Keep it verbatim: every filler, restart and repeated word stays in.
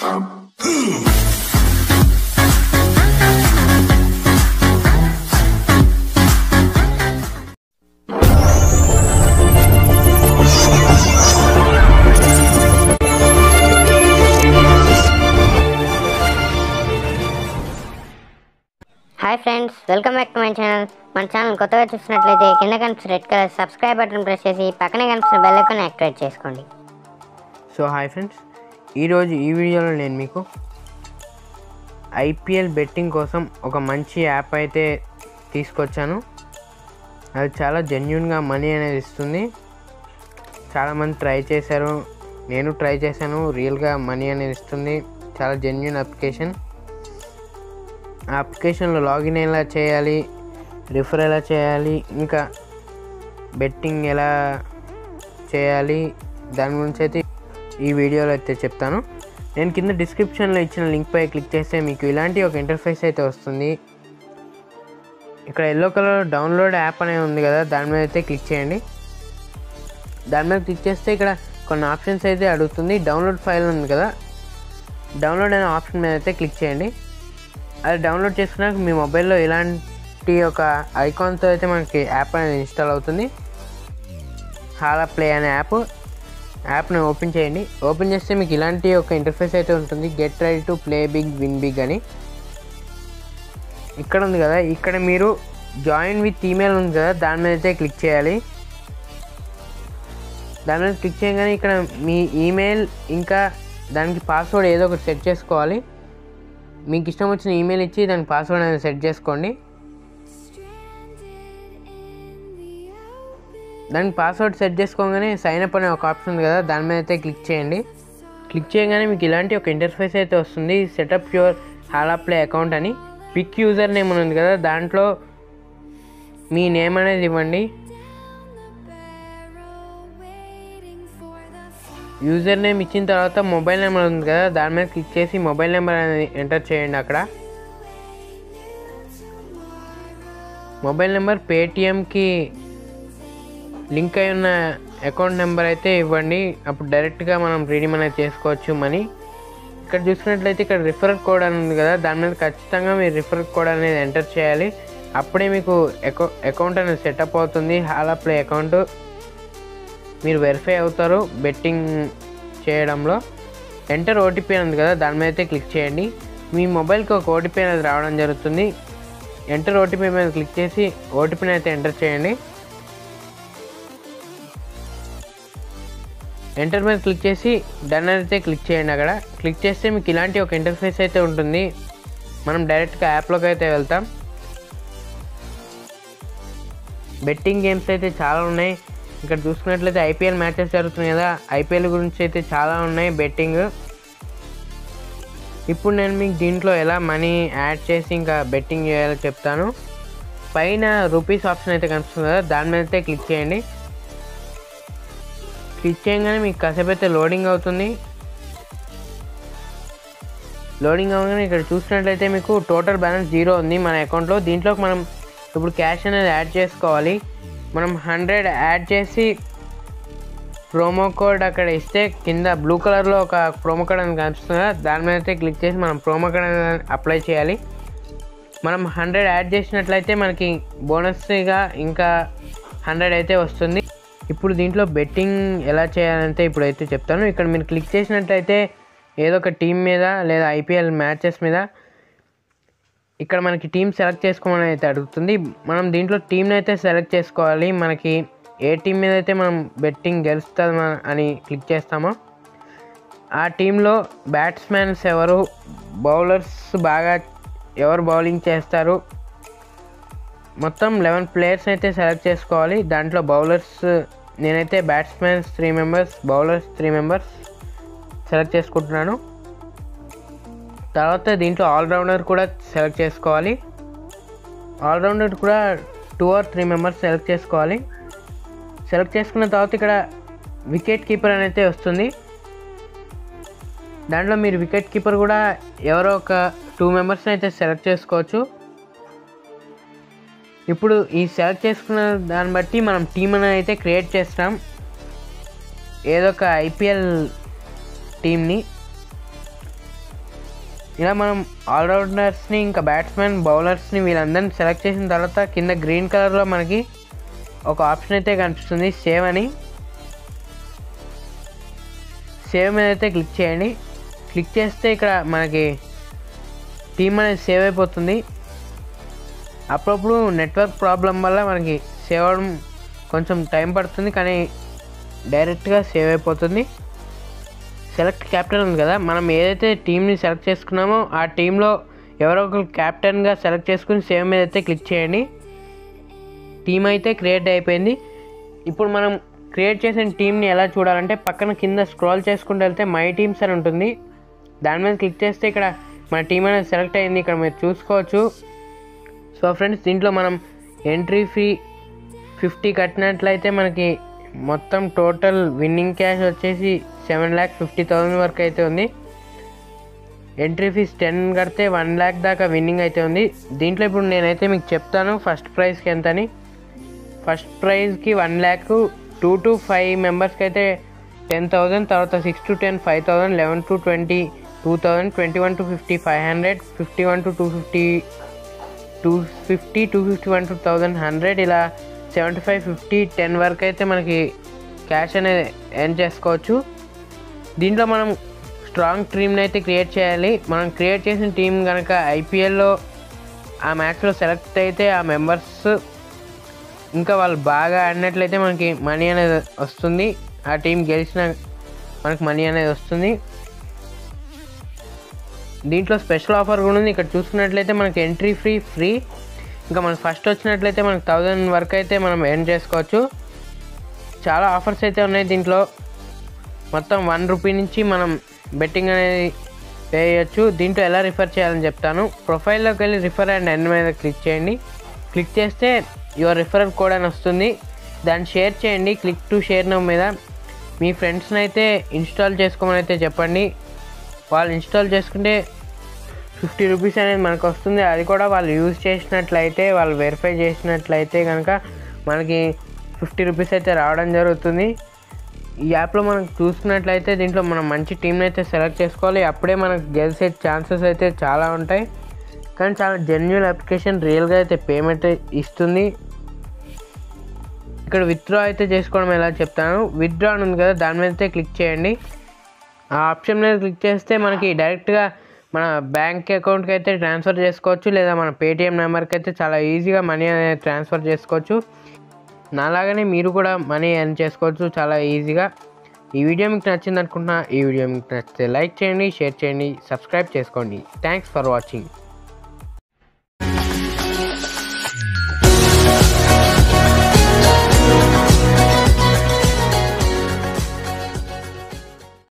Hi friends, welcome back to my channel. మన channel కొత్తగా చూస్తున్నట్లయితే కింద కనిపిస్తున్న red colour subscribe button press చేసి పక్కనే కనిపిస్తున్న బెల్ ఐకాన్ యాక్టివేట్ చేసుకోండి। సో హాయ్ ఫ్రెండ్స్, ఈరోజు ఈ వీడియోలో నేను మీకు ఐపీఎల్ బెట్టింగ్ కోసం ఒక మంచి యాప్ అయితే తీసుకొచ్చాను। అది చాలా జెన్యూన్గా మనీ అనేది ఇస్తుంది। చాలామంది ట్రై చేశారు, నేను ట్రై చేశాను, రియల్గా మనీ అనేది ఇస్తుంది। చాలా జెన్యూన్ అప్లికేషన్। ఆ అప్లికేషన్లో లాగిన్ ఎలా చేయాలి, రిఫర్ ఎలా చేయాలి, ఇంకా బెట్టింగ్ ఎలా చేయాలి, దాని గురించి అయితే ఈ వీడియోలో అయితే చెప్తాను। నేను కింద డిస్క్రిప్షన్లో ఇచ్చిన లింక్పై క్లిక్ చేస్తే మీకు ఇలాంటి ఒక ఇంటర్ఫేస్ అయితే వస్తుంది। ఇక్కడ ఎల్లో కలర్ డౌన్లోడ్ యాప్ అనేది ఉంది కదా, దాని మీద అయితే క్లిక్ చేయండి। దాని మీద క్లిక్ చేస్తే ఇక్కడ కొన్ని ఆప్షన్స్ అయితే అడుగుతుంది। డౌన్లోడ్ ఫైల్ ఉంది కదా, డౌన్లోడ్ అనే ఆప్షన్ మీద అయితే క్లిక్ చేయండి। అది డౌన్లోడ్ చేసుకున్నాక మీ మొబైల్లో ఇలాంటి ఒక ఐకాన్తో అయితే మనకి యాప్ అనేది ఇన్స్టాల్ అవుతుంది। హాలా ప్లే అనే యాప్ యాప్ని ఓపెన్ చేయండి। ఓపెన్ చేస్తే మీకు ఇలాంటి ఒక ఇంటర్ఫేస్ అయితే ఉంటుంది। Get ready to play big win big అని ఇక్కడ ఉంది కదా, ఇక్కడ మీరు జాయిన్ విత్ ఈమెయిల్ ఉంది కదా, దాని మీద అయితే క్లిక్ చేయాలి। దాని మీద క్లిక్ చేయగానే ఇక్కడ మీ ఈమెయిల్ ఇంకా దానికి పాస్వర్డ్ ఏదో ఒకటి సెట్ చేసుకోవాలి। మీకు ఇష్టం వచ్చిన ఈమెయిల్ ఇచ్చి దానికి పాస్వర్డ్ అనేది సెట్ చేసుకోండి। దానికి పాస్వర్డ్ సెట్ చేసుకోగానే సైన్ అప్ అనే ఒక ఆప్షన్ ఉంది కదా, దాని మీద అయితే క్లిక్ చేయండి। క్లిక్ చేయగానే మీకు ఇలాంటి ఒక ఇంటర్ఫేస్ అయితే వస్తుంది। Set up your Hala Play account అని పిక్ యూజర్ నేమ్ ఉంది కదా, దాంట్లో మీ నేమ్ అనేది ఇవ్వండి। యూజర్ నేమ్ ఇచ్చిన తర్వాత మొబైల్ నెంబర్ ఉంది కదా, దాని మీద క్లిక్ చేసి మొబైల్ నెంబర్ అనేది ఎంటర్ చేయండి। అక్కడ మొబైల్ నెంబర్ పేటిఎంకి లింక్ అయి ఉన్న అకౌంట్ నెంబర్ అయితే ఇవ్వండి, అప్పుడు డైరెక్ట్గా మనం రీడీమ్ అనేది చేసుకోవచ్చు మనీ। ఇక్కడ చూసుకున్నట్లయితే ఇక్కడ రిఫర్ కోడ్ అని ఉంది కదా, దాని మీద ఖచ్చితంగా మీరు రిఫర్ కోడ్ అనేది ఎంటర్ చేయాలి, అప్పుడే మీకు అకౌ అకౌంట్ అనేది సెటప్ అవుతుంది। హాలా ప్లే అకౌంట్ మీరు వెరిఫై అవుతారు బెట్టింగ్ చేయడంలో। ఎంటర్ ఓటీపీ ఉంది కదా, దాని మీద అయితే క్లిక్ చేయండి। మీ మొబైల్కి ఒక ఓటీపీ అనేది రావడం జరుగుతుంది। ఎంటర్ ఓటీపీ మీద క్లిక్ చేసి ఓటీపీని అయితే ఎంటర్ చేయండి। ఎంటర్ మీద క్లిక్ చేసి డన్ అయితే క్లిక్ చేయండి। అక్కడ క్లిక్ చేస్తే మీకు ఇలాంటి ఒక ఇంటర్ఫేస్ అయితే ఉంటుంది। మనం డైరెక్ట్గా యాప్లోకి అయితే వెళ్తాం। బెట్టింగ్ గేమ్స్ అయితే చాలా ఉన్నాయి। ఇక్కడ చూసుకున్నట్లయితే ఐపీఎల్ మ్యాచెస్ జరుగుతున్నాయి కదా, ఐపీఎల్ గురించి అయితే చాలా ఉన్నాయి బెట్టింగ్। ఇప్పుడు నేను మీకు దీంట్లో ఎలా మనీ యాడ్ చేసి ఇంకా బెట్టింగ్ చేయాలో చెప్తాను। పైన రూపీస్ ఆప్షన్ అయితే కనిపిస్తుంది కదా, దాని మీద అయితే క్లిక్ చేయండి। క్లిక్ చేయగానే మీకు కాసేపు అయితే లోడింగ్ అవుతుంది। లోడింగ్ అవ్వగానే ఇక్కడ చూసినట్లయితే మీకు టోటల్ బ్యాలెన్స్ జీరో ఉంది మన అకౌంట్లో। దీంట్లోకి మనం ఇప్పుడు క్యాష్ అనేది యాడ్ చేసుకోవాలి। మనం హండ్రెడ్ యాడ్ చేసి ప్రోమో కోడ్ అక్కడ ఇస్తే కింద బ్లూ కలర్లో ఒక ప్రోమో కోడ్ అని కనిపిస్తుంది కదా, దాని మీద అయితే క్లిక్ చేసి మనం ప్రోమో కోడ్ అనేది అప్లై చేయాలి। మనం హండ్రెడ్ యాడ్ చేసినట్లయితే మనకి బోనస్గా ఇంకా హండ్రెడ్ అయితే వస్తుంది। ఇప్పుడు దీంట్లో బెట్టింగ్ ఎలా చేయాలంటే ఇప్పుడైతే చెప్తాను। ఇక్కడ మీరు క్లిక్ చేసినట్లయితే ఏదో ఒక టీం మీద లేదా ఐపీఎల్ మ్యాచెస్ మీద ఇక్కడ మనకి టీం సెలెక్ట్ చేసుకోమని అయితే అడుగుతుంది। మనం దీంట్లో టీంని అయితే సెలెక్ట్ చేసుకోవాలి। మనకి ఏ టీం మీద అయితే మనం బెట్టింగ్ గెలుస్తామా అని క్లిక్ చేస్తామో ఆ టీంలో బ్యాట్స్మెన్స్ ఎవరు, బౌలర్స్ బాగా ఎవరు బౌలింగ్ చేస్తారు, మొత్తం లెవెన్ ప్లేయర్స్ అయితే సెలెక్ట్ చేసుకోవాలి। దాంట్లో బౌలర్స్ నేనైతే batsmens three members, bowlers three members select చేసుకుంటున్నాను। తర్వాత దీంట్లో ఆల్రౌండర్ కూడా సెలెక్ట్ చేసుకోవాలి। ఆల్రౌండర్ కూడా two or three members select చేసుకోవాలి। సెలెక్ట్ చేసుకున్న తర్వాత ఇక్కడ వికెట్ కీపర్ అనేది వస్తుంది। దాంట్లో మీరు వికెట్ కీపర్ కూడా ఎవరో ఒక టూ మెంబర్స్ని అయితే సెలెక్ట్ చేసుకోవచ్చు। ఇప్పుడు ఈ సెలెక్ట్ చేసుకున్న దాన్ని బట్టి మనం టీం అనేది అయితే క్రియేట్ చేస్తాం, ఏదో ఒక ఐపీఎల్ టీమ్ని। ఇలా మనం ఆల్రౌండర్స్ని ఇంకా బ్యాట్స్మెన్ బౌలర్స్ని వీళ్ళందరినీ సెలెక్ట్ చేసిన తర్వాత కింద గ్రీన్ కలర్లో మనకి ఒక ఆప్షన్ అయితే కనిపిస్తుంది సేవ్ అని. సేవ్ మీద అయితే క్లిక్ చేయండి. క్లిక్ చేస్తే ఇక్కడ మనకి టీమ్ అనేది సేవ్ అయిపోతుంది. అప్పుడప్పుడు నెట్వర్క్ ప్రాబ్లం వల్ల మనకి సేవ్ అవ్వడం కొంచెం టైం పడుతుంది, కానీ డైరెక్ట్గా సేవ్ అయిపోతుంది. సెలెక్ట్ క్యాప్టెన్ ఉంది కదా, మనం ఏదైతే టీంని సెలెక్ట్ చేసుకున్నామో ఆ టీంలో ఎవరో ఒకరు క్యాప్టెన్గా సెలెక్ట్ చేసుకుని సేవ్ మీద అయితే క్లిక్ చేయండి. టీం అయితే క్రియేట్ అయిపోయింది. ఇప్పుడు మనం క్రియేట్ చేసిన టీంని ఎలా చూడాలంటే పక్కన కింద స్క్రోల్ చేసుకుంటూ వెళ్తే మై టీమ్స్ అని ఉంటుంది. దాని మీద క్లిక్ చేస్తే ఇక్కడ మన టీం అనేది సెలెక్ట్ అయింది, ఇక్కడ మీరు చూసుకోవచ్చు. సో ఫ్రెండ్స్, దీంట్లో మనం ఎంట్రీ ఫీ ఫిఫ్టీ కట్టినట్లయితే మనకి మొత్తం టోటల్ విన్నింగ్ క్యాష్ వచ్చేసి సెవెన్ ల్యాక్ ఫిఫ్టీ థౌసండ్ వరకు అయితే ఉంది. ఎంట్రీ ఫీస్ టెన్ కడితే వన్ ల్యాక్ దాకా విన్నింగ్ అయితే ఉంది. దీంట్లో ఇప్పుడు నేనైతే మీకు చెప్తాను ఫస్ట్ ప్రైజ్కి ఎంత అని. ఫస్ట్ ప్రైజ్కి one lakh, two to five మెంబర్స్కి అయితే టెన్ థౌజండ్, తర్వాత six to ten five thousand, eleven to twenty two thousand, twenty one to fifty five hundred, fifty one to two fifty two fifty two fifty one to thousand hundred, ఇలా seventy five fifty ten వరకు అయితే మనకి cash అనేది earn చేసుకోవచ్చు. దీంట్లో మనం strong టీమ్ని అయితే క్రియేట్ చేయాలి. మనం క్రియేట్ చేసిన టీం కనుక ఐపీఎల్లో ఆ మ్యాచ్లో సెలెక్ట్ అయితే ఆ మెంబర్స్ ఇంకా వాళ్ళు బాగా ఆడినట్లయితే మనకి మనీ అనేది వస్తుంది. ఆ టీం గెలిచిన మనకి మనీ అనేది వస్తుంది. దీంట్లో స్పెషల్ ఆఫర్ కూడా ఉంది. ఇక్కడ చూసుకున్నట్లయితే మనకి ఎంట్రీ ఫ్రీ ఫ్రీ ఇంకా మనకు ఫస్ట్ వచ్చినట్లయితే మనకు థౌజండ్ వరకు అయితే మనం ఎర్న్ చేసుకోవచ్చు. చాలా ఆఫర్స్ అయితే ఉన్నాయి దీంట్లో. మొత్తం వన్ రూపీ నుంచి మనం బెట్టింగ్ అనేది పే చేయొచ్చు. దీంట్లో ఎలా రిఫర్ చేయాలని చెప్తాను. ప్రొఫైల్లోకి వెళ్ళి రిఫర్ అండ్ ఎర్న్ మీద క్లిక్ చేయండి. క్లిక్ చేస్తే యువర్ రిఫరల్ కోడ్ అని వస్తుంది. దాన్ని షేర్ చేయండి. క్లిక్ టు షేర్ నౌ మీద మీ ఫ్రెండ్స్ని అయితే ఇన్స్టాల్ చేసుకోమని అయితే చెప్పండి. వాళ్ళు ఇన్స్టాల్ చేసుకుంటే ఫిఫ్టీ రూపీస్ అనేది మనకు వస్తుంది. అది కూడా వాళ్ళు యూజ్ చేసినట్లయితే, వాళ్ళు వెరిఫై చేసినట్లయితే కనుక మనకి ఫిఫ్టీ రూపీస్ అయితే రావడం జరుగుతుంది. ఈ యాప్లో మనం చూసుకున్నట్లయితే దీంట్లో మనం మంచి టీంని అయితే సెలెక్ట్ చేసుకోవాలి. అప్పుడే మనకు గెలిచే ఛాన్సెస్ అయితే చాలా ఉంటాయి. కానీ చాలా జెన్యూన్ అప్లికేషన్, రియల్గా అయితే పేమెంట్ ఇస్తుంది. ఇక్కడ విత్డ్రా అయితే చేసుకోవడం ఎలా చెప్తాను. విత్డ్రా ఉంది కదా, దాని మీద అయితే క్లిక్ చేయండి. ఆ ఆప్షన్ మీద క్లిక్ చేస్తే మనకి డైరెక్ట్గా మన బ్యాంక్ అకౌంట్కి అయితే ట్రాన్స్ఫర్ చేసుకోవచ్చు, లేదా మన పేటిఎం నెంబర్కి అయితే చాలా ఈజీగా మనీ అనేది ట్రాన్స్ఫర్ చేసుకోవచ్చు. నాలాగానే మీరు కూడా మనీ ఎర్న్ చేసుకోవచ్చు చాలా ఈజీగా. ఈ వీడియో మీకు నచ్చింది అనుకుంటున్నా. ఈ వీడియో మీకు నచ్చితే లైక్ చేయండి, షేర్ చేయండి, సబ్స్క్రైబ్ చేసుకోండి. Thanks for watching.